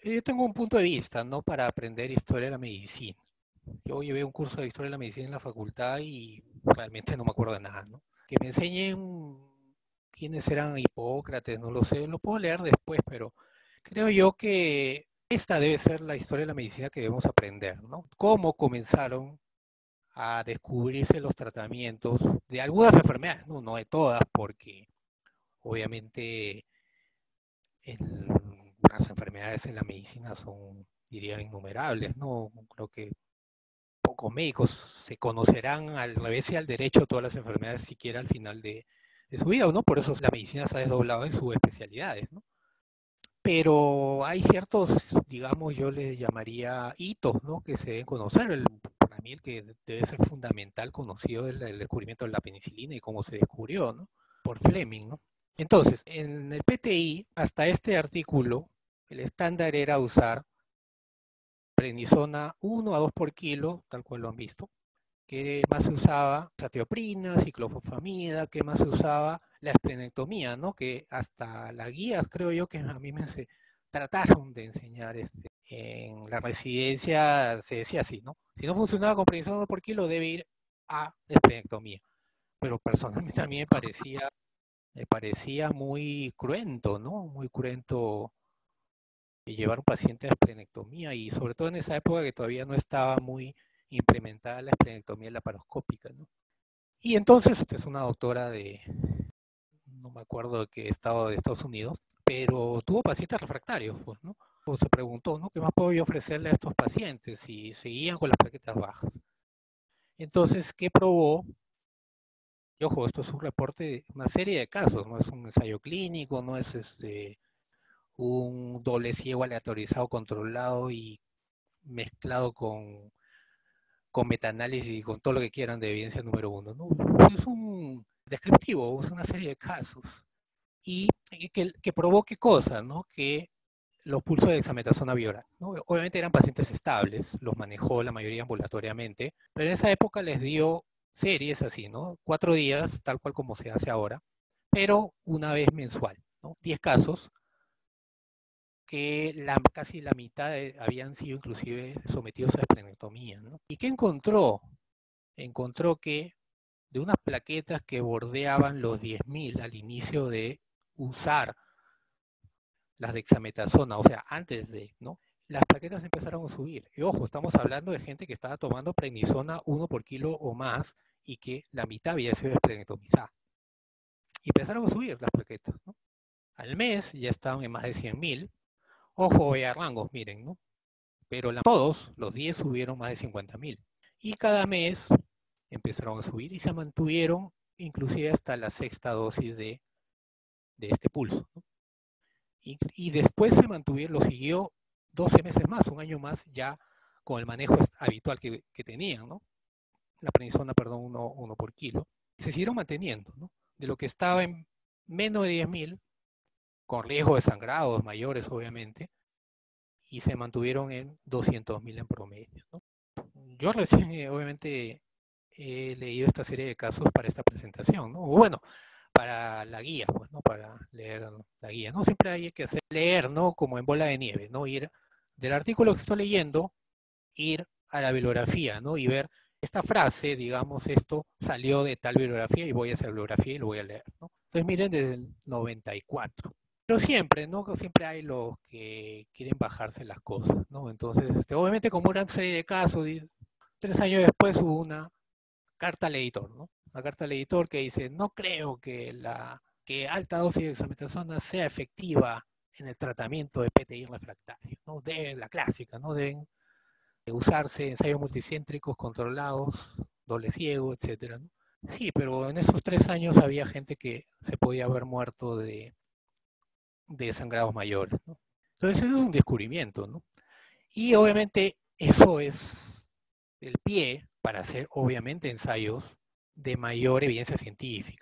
yo tengo un punto de vista, ¿no? Para aprender historia de la medicina. Yo llevé un curso de historia de la medicina en la facultad y realmente no me acuerdo de nada, ¿no? Que me enseñen quiénes eran Hipócrates, no lo sé, lo puedo leer después, pero creo yo que esta debe ser la historia de la medicina que debemos aprender, ¿no? Cómo comenzaron a descubrirse los tratamientos de algunas enfermedades, no, no de todas, porque obviamente las enfermedades en la medicina son, diría, innumerables, ¿no? Creo que pocos médicos se conocerán al revés y al derecho todas las enfermedades siquiera al final de su vida, ¿no? Por eso la medicina se ha desdoblado en sus especialidades, ¿no? Pero hay ciertos, digamos, yo les llamaría hitos, ¿no? Que se deben conocer. Para mí el que debe ser fundamental conocido es el descubrimiento de la penicilina y cómo se descubrió, ¿no? Por Fleming, ¿no? Entonces, en el PTI, hasta este artículo, el estándar era usar prednisona 1 a 2 por kilo, tal cual lo han visto. ¿Qué más se usaba? Satioprina, ciclofosfamida, ¿qué más se usaba? La esplenectomía, ¿no? Que hasta las guías, creo yo, que a mí trataron de enseñar en la residencia, se decía así, ¿no? Si no funcionaba con prednisona 2 por kilo, debe ir a esplenectomía. Pero personalmente a mí me parecía muy cruento, ¿no? Muy cruento llevar a un paciente a esplenectomía y sobre todo en esa época que todavía no estaba muy implementada la esplenectomía laparoscópica, ¿no? Y entonces, esta es una doctora no me acuerdo de qué estado de Estados Unidos, pero tuvo pacientes refractarios, pues, ¿no? O se preguntó, ¿no? ¿Qué más puedo yo ofrecerle a estos pacientes si seguían con las plaquetas bajas? Entonces, ¿qué probó? Y ojo, esto es un reporte de una serie de casos, no es un ensayo clínico, no es un doble ciego aleatorizado controlado y mezclado con metaanálisis y con todo lo que quieran de evidencia número uno, ¿no? Es un descriptivo, es una serie de casos. Y que provoque cosas, ¿no? Que los pulsos de dexametasona vioral, ¿no? Obviamente eran pacientes estables, los manejó la mayoría ambulatoriamente, pero en esa época les dio series así, ¿no? 4 días, tal cual como se hace ahora, pero una vez mensual, ¿no? 10 casos, que casi la mitad habían sido inclusive sometidos a esplenectomía, ¿no? ¿Y qué encontró? Encontró que de unas plaquetas que bordeaban los 10.000 al inicio de usar las dexametasona, o sea, antes de, ¿no? Las plaquetas empezaron a subir. Y ojo, estamos hablando de gente que estaba tomando prednisona 1 por kilo o más y que la mitad había sido esplenectomizada. Y empezaron a subir las plaquetas, ¿no? Al mes ya estaban en más de 100.000. Ojo, a rangos, miren, ¿no? Pero todos los 10 subieron más de 50.000. Y cada mes empezaron a subir y se mantuvieron inclusive hasta la sexta dosis de este pulso, ¿no? Y después se mantuvieron, lo siguió 12 meses más, un año más, ya con el manejo habitual que tenían, ¿no? La prednisona, perdón, uno por kilo. Se siguieron manteniendo, ¿no? De lo que estaba en menos de 10.000, con riesgo de sangrados mayores, obviamente, y se mantuvieron en 200.000 en promedio, ¿no? Yo recién, obviamente, he leído esta serie de casos para esta presentación, ¿no? Bueno, para la guía, pues, ¿no? Para leer la guía, ¿no? Siempre hay que hacer leer, ¿no? Como en bola de nieve, ¿no? Ir del artículo que estoy leyendo, ir a la bibliografía, ¿no? Y ver esta frase, digamos, esto salió de tal bibliografía y voy a hacer bibliografía y lo voy a leer, ¿no? Entonces miren desde el 94. Pero siempre, ¿no? Siempre hay los que quieren bajarse las cosas, ¿no? Entonces, obviamente como una serie de casos, 3 años después hubo una carta al editor, ¿no? Una carta al editor que dice, no creo que alta dosis de dexametasona sea efectiva en el tratamiento de PTI refractario, ¿no? De la clásica, ¿no? Deben usarse ensayos multicéntricos controlados, doble ciego, etcétera, ¿no? Sí, pero en esos 3 años había gente que se podía haber muerto de sangrados mayores, ¿no? Entonces eso es un descubrimiento, ¿no? Y obviamente eso es el pie para hacer, obviamente, ensayos de mayor evidencia científica.